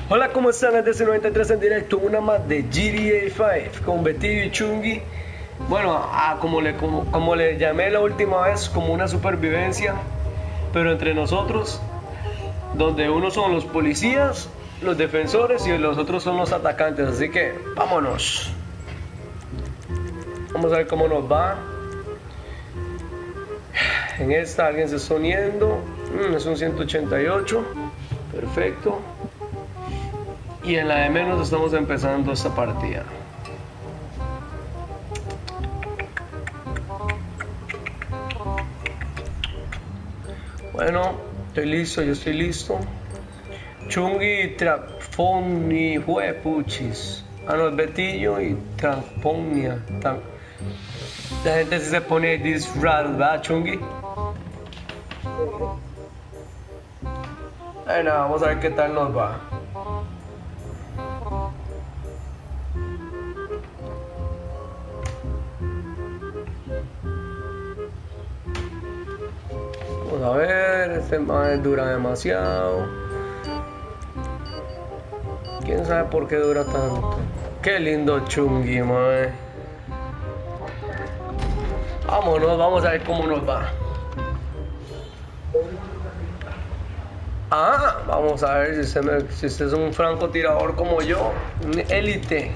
Hola, ¿cómo están? Es DC93 en directo, una más de GTA 5 con Betillo y Chungi. Bueno, como le llamé la última vez, como una supervivencia, pero entre nosotros, donde unos son los policías, los defensores y los otros son los atacantes. Así que, vámonos. Vamos a ver cómo nos va. En esta alguien se está uniendo. Es un 188. Perfecto. Y en la de menos estamos empezando esta partida. Bueno, estoy listo, yo estoy listo. Chungi, Traponi, Huepuchis. No, es Betillo y Tramponia. La gente sí se pone disfraz, ¿verdad, Chungi? Bueno, vamos a ver qué tal nos va. Vamos a ver, este mae dura demasiado. ¿Quién sabe por qué dura tanto? Qué lindo Chungi, mae. Vámonos, vamos a ver cómo nos va. Vamos a ver si usted es un francotirador como yo, un élite.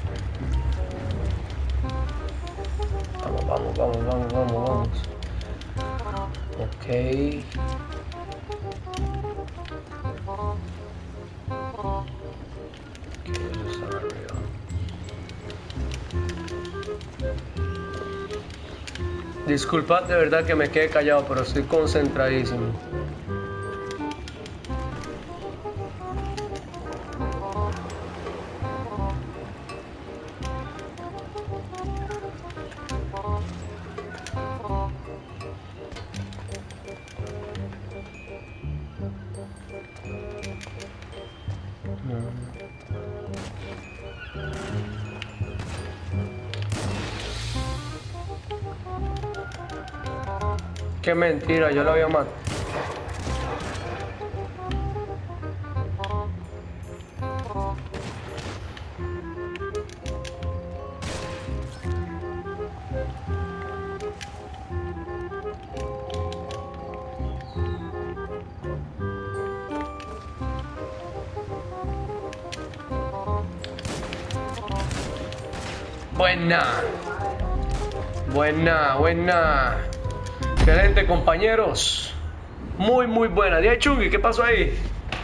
Vamos. Ok. Disculpad de verdad que me quedé callado, pero estoy concentradísimo. Qué mentira, yo lo había matado. Buena. Excelente, compañeros. Muy buena. Día Chungi, ¿qué pasó ahí?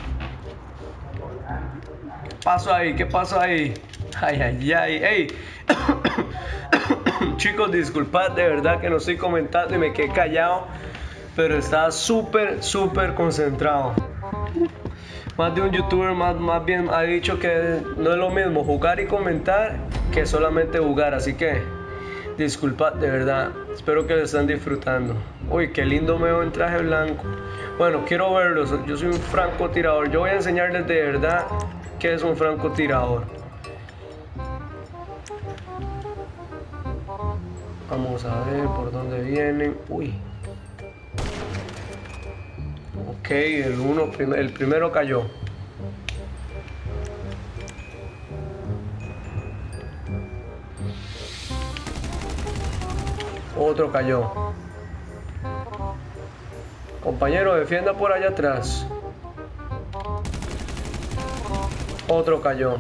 ¿Qué pasó ahí? Ay. Ey. Chicos, disculpad de verdad que no estoy comentando y me quedé callado, pero estaba súper concentrado. Más de un youtuber más bien ha dicho que no es lo mismo jugar y comentar que solamente jugar, así que disculpad de verdad, espero que lo estén disfrutando. Uy, qué lindo me veo en traje blanco. Bueno, quiero verlos, yo soy un francotirador, yo voy a enseñarles de verdad qué es un francotirador. Vamos a ver por dónde vienen. Uy. Ok, el primero cayó. Otro cayó. Compañero, defienda por allá atrás. Otro cayó.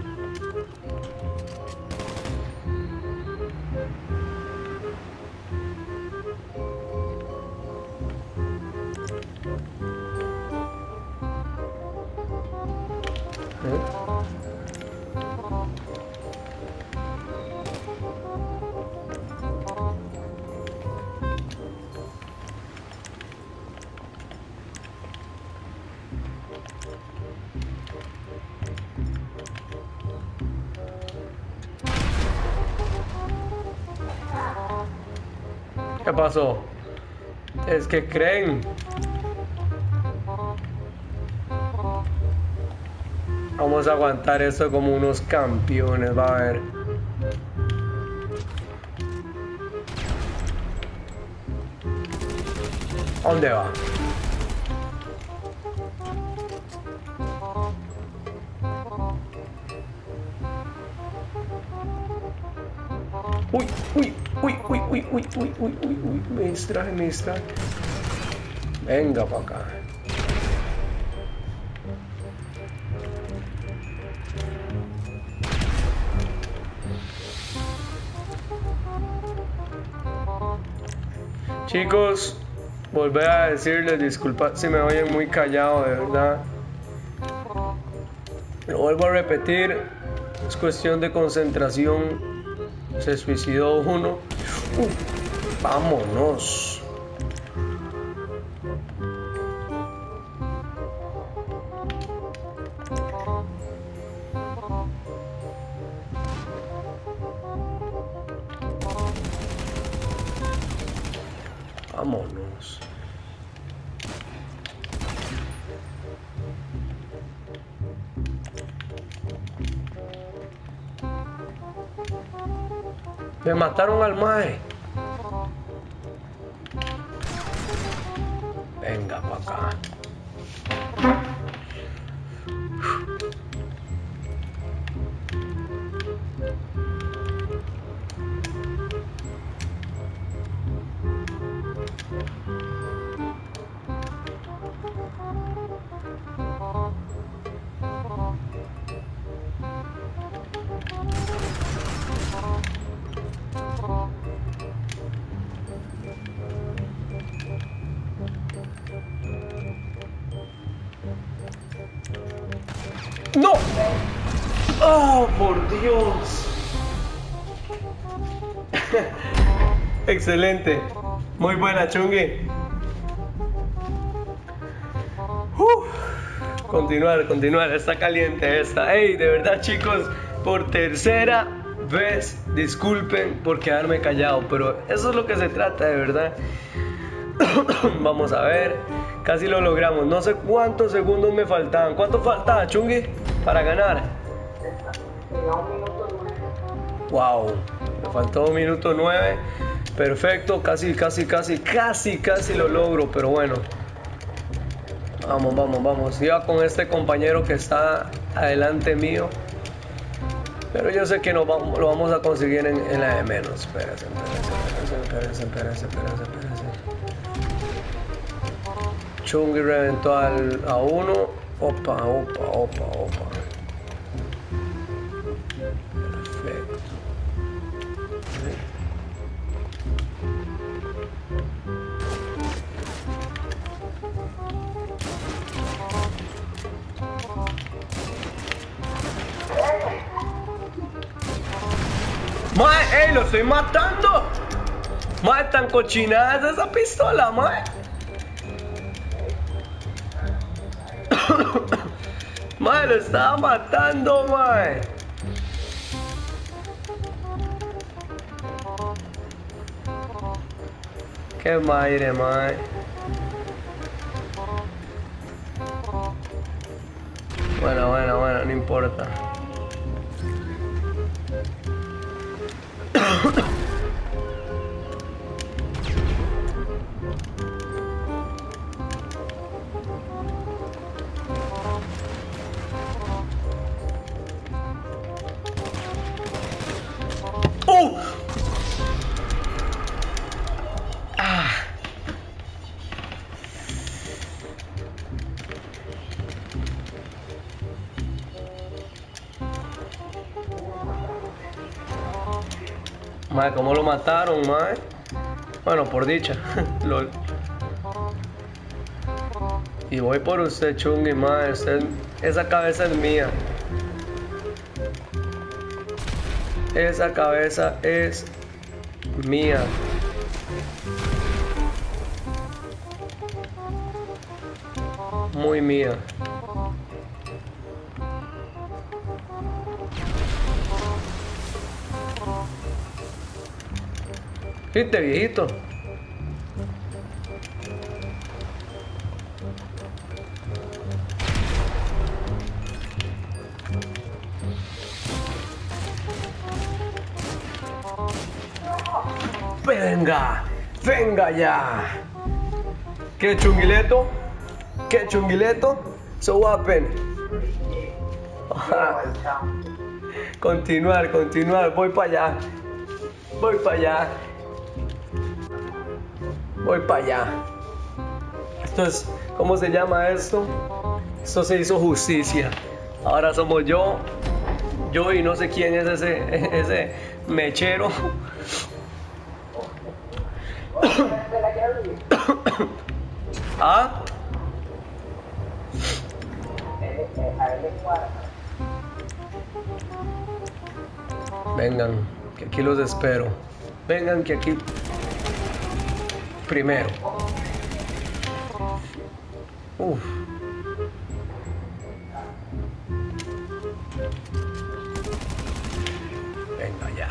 ¿Qué pasó? Es que creen. Vamos a aguantar esto como unos campeones, va a ver. ¿A dónde va? Uy, uy, uy, uy, uy, uy, uy, uy, uy, uy, me distraje, me distraje. Venga para acá. Chicos, volver a decirles, disculpa si me oyen muy callado, de verdad. Lo vuelvo a repetir, es cuestión de concentración. Se suicidó uno. Vámonos. Vámonos. Me mataron al mae. Venga para acá. ¡No! ¡Oh, por Dios! Excelente. Muy buena, Chungi. Continuar, continuar. Está caliente esta. Ey, de verdad, chicos, por tercera vez, disculpen por quedarme callado, pero eso es lo que se trata, de verdad. Vamos a ver. Casi lo logramos. No sé cuántos segundos me faltaban. ¿Cuánto faltaba, Chungi, para ganar? Wow, me faltó 1 minuto 9. Perfecto, casi lo logro, pero bueno. Vamos, vamos, vamos. Iba con este compañero que está adelante mío. Pero yo sé que lo vamos a conseguir en la de menos. Espérese. Chungi reventó a uno. Opa. Perfecto. Mae, lo estoy matando. Mae, tan cochinada esa pistola, mae. Mae, lo estaba matando, mae. Qué madre, mae. Bueno, no importa. Mae, ¿cómo lo mataron, mae? Bueno, por dicha. Lol. Y voy por usted, Chungi, mae. Esa cabeza es mía. Esa cabeza es mía. Muy mía. ¿Viste, viejito? Venga ya. ¿Qué chunguileto? ¿Qué chunguileto? So what happened? Continuar, voy para allá. Voy para allá. Voy para allá. Esto es, ¿cómo se llama esto? Esto se hizo justicia. Ahora somos yo y no sé quién es ese mechero. ¿Ah? Vengan, que aquí los espero. Vengan, que aquí primero. Uf. Venga ya.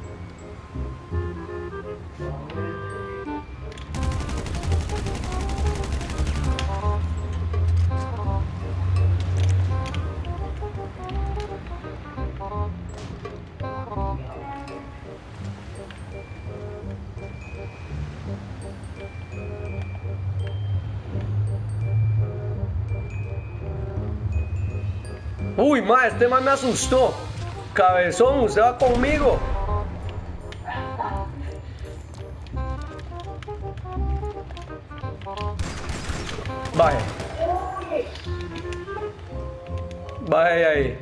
Uy, ma, este man me asustó. Cabezón, usted va conmigo. Baje. Baje ahí.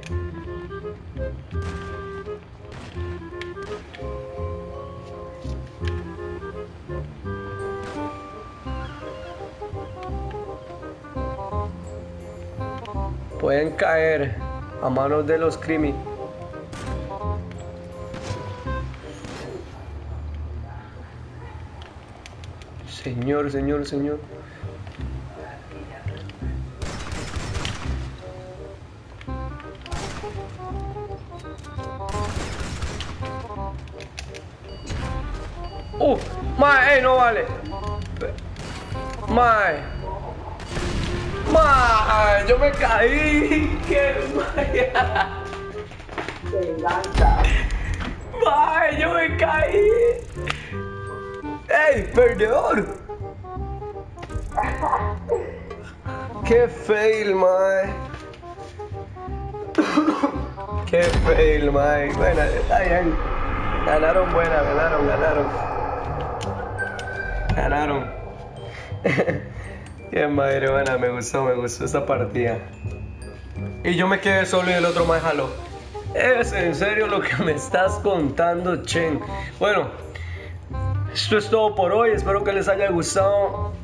Pueden caer a manos de los criminales. Señor, señor, señor. Mae, no vale. Mae. Mae, yo me caí. Qué maya. Mae, yo me caí. ¡Ey, perdedor! ¡Qué fail, mae! ¡Qué fail, mae! Bueno, está bien. Ganaron buena, ganaron. Qué madre, buena, me gustó esta partida. Y yo me quedé solo y el otro me jaló. ¿Es en serio lo que me estás contando, Chen? Bueno, esto es todo por hoy. Espero que les haya gustado.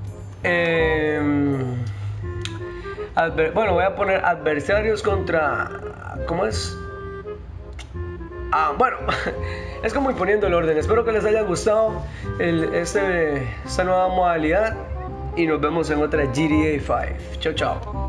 Bueno, voy a poner adversarios contra... ¿Cómo es? Bueno, es como ir poniendo el orden. Espero que les haya gustado esta nueva modalidad. Y nos vemos en otra GTA 5. Chao, chao.